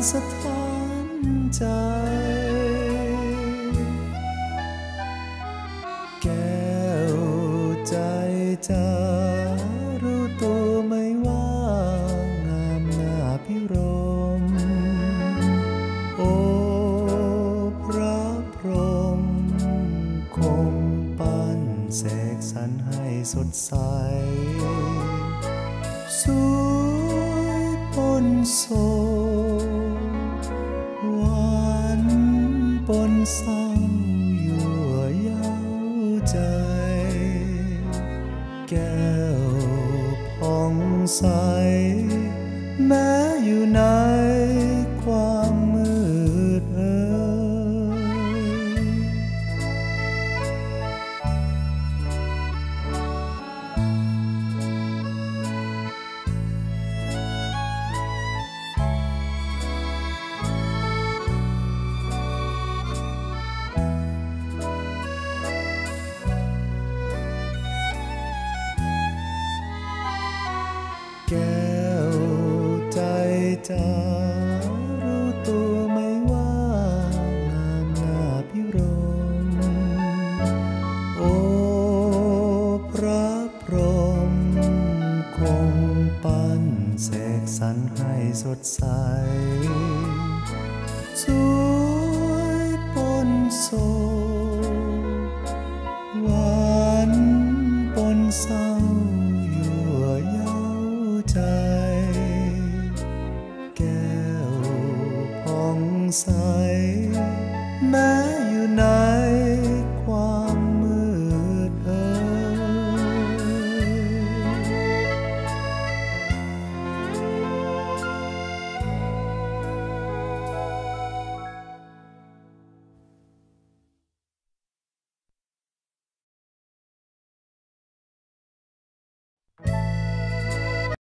สะท้านใจแก้วใจจะรู้ตัวไหมว่างามหน้าพิรมโอ้พระพรหมคงปั้นเสกสรรให้สดใสสวยปนโศกหวานปนเศร้ายั่วเย้าใจแก้วผ่องใสแม้อยู่ในความมืดแก้วใจจะรู้ตัวไหมว่างามหน้าพิรมโอ้พระพรหมคงปั้นเสกสรรให้สดใสสวยปนโศกหวานปนเศร้ายั่วเย้าใจแก้วผ่องใสแม้